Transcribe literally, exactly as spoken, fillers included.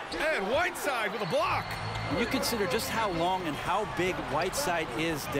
And Whiteside with a block. When you consider just how long and how big Whiteside is,